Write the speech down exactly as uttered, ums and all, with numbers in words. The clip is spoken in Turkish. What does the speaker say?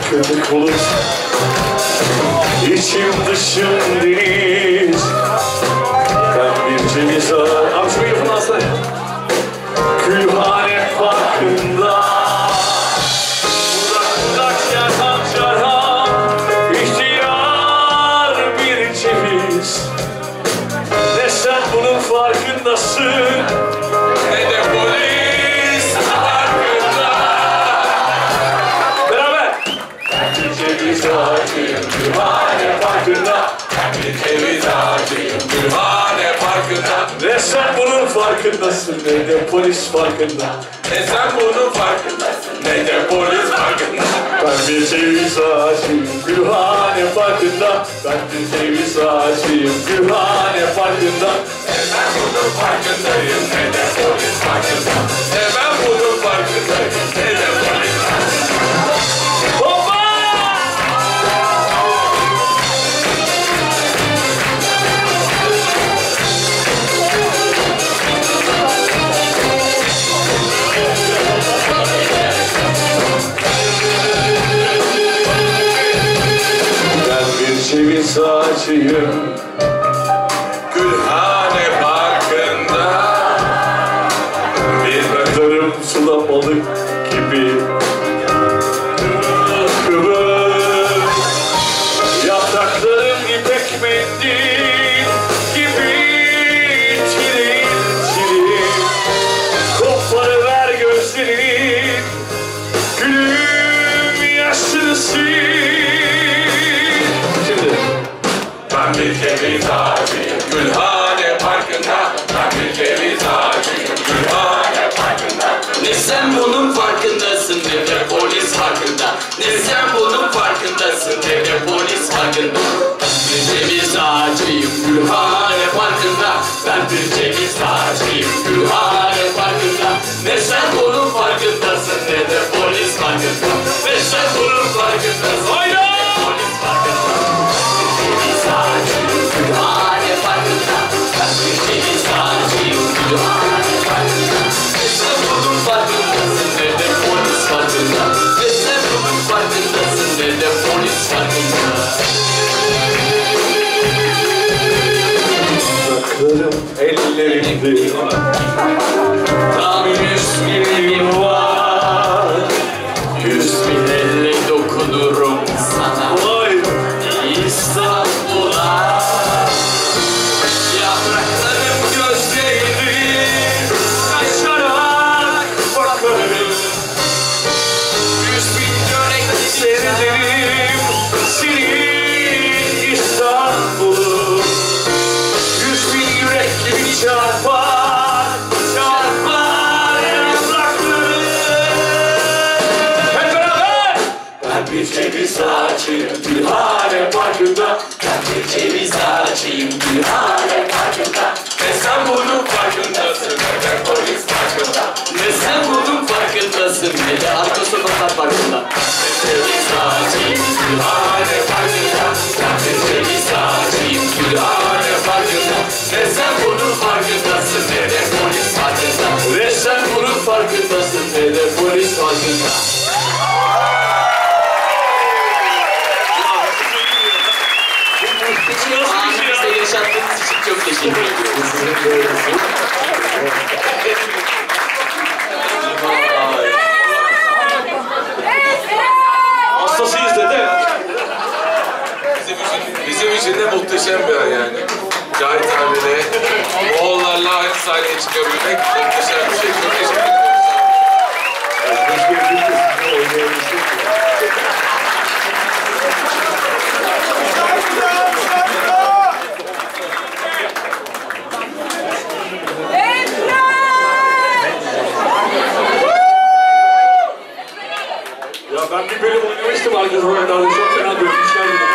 köpek olur. İçim dışım deniz. Ben bir ceviz ağacı. Abi şu mikrofonu alsana. Gülhane farkında. Uzak yakan çarhan. İhtiyar bir ceviz. Ne sen bunun farkındasın, ne de polis farkında. Beraber. Ben bir ceviz ağacıyım, Gülhane farkında. Ben bir ceviz ağacıyım, Gülhane farkında. Ne sen bunun farkındasın, ne de polis farkında. Ne sen bunun farkındasın, ne de polis farkında. Ben bir ceviz ağacıyım, Gülhane farkında. Ben bir ceviz ağacıyım, Gülhane farkında. Ne ben bunun farkındayım, ne de polis farkında. Ne ben bunun farkındayım, ne de polis farkında. Hoppa! Ceviz ağacıyım, Gülhane parkında. Bir bakarım sulamalık gibi kıvır. Yapraklarım ipek mendil gibi çirin çirin. Koparıver gözlerini, gülüm yaşını sil. Ben bir ceviz ağacıyım, Gülhane parkında. Ben bir ceviz ağacıyım, Gülhane parkında. Ne sen bunun farkındasın, ne de polis farkında. Ne sen bunun farkındasın, ne de polis farkında. Bir ceviz ağacıyım, Gülhane parkında. Ben bir ceviz ağacıyım, Gülhane parkında. Ne sen bunun farkındasın, ne de polis farkında. Ne sen bunun farkındasın, hayda! Polis farkında. Gülhane farkında. Ben bir ceviz ağacıyım, Gülhane farkında. Ne sen bunun farkındasın, ne de polis farkında. Ne sen bunun farkındasın, ne de polis farkında. Uzaklarım ellerimde, tam yüz milim var. Yüz bin elle dokunurum sana. Vay! İstanbul'a. Yapraklarım gözlerini Aşarak bakarım, yüz bin yörek seyrederim senin İstanbul'u. Yüz bin yürek gibi çarpar, çarpar yaprakları. Hep beraber! Ben bir ceviz ağacıyım, Gülhane parkında. Ben bir ceviz ağacıyım, Gülhane parkında. Ne sen bunun farkındasın, ne de polis farkında. Ne sen bunun farkındasın, ne de arka sokaklar farkında. Ceviz ağacıyım, Gülhane parkında. Ben bir ceviz ağacıyım, Gülhane parkında. Ne sen bunun farkındasın, ne de polis farkında. Ne sen bunun farkındasın, ne de polis farkında. Anımızda yaşattığınız için çok teşekkür ediyoruz. Hastasıyız dede. Bizim için, bizim için de muhteşem bir an yani. Cahit abiyle, oğullarla aynı sahneye çıkabilmek muhteşem bir şey. Çok teşekkür ederim. Ya ben bir bölüm oynamıştım arkadaşlar. Çok fena dövmüşler beni.